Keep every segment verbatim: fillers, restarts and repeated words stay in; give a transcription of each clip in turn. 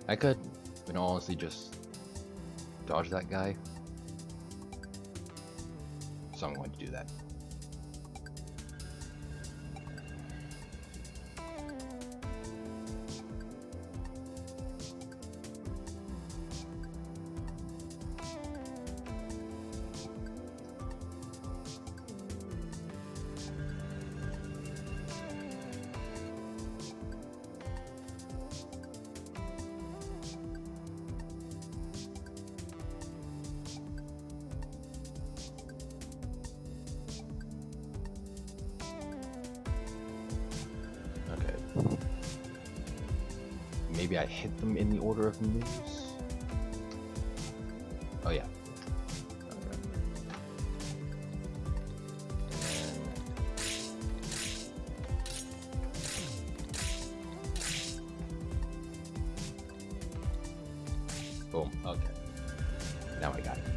I could, in all honesty, just dodge that guy. So I'm going to do that. Maybe I hit them in the order of news. Oh yeah. Okay. Boom. Okay. Now I got it.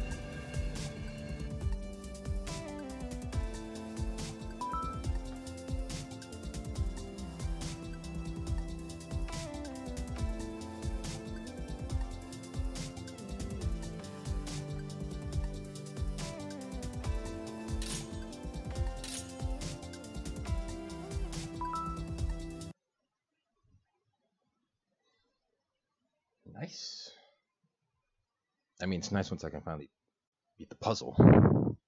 Nice. I mean, it's nice once I can finally beat the puzzle.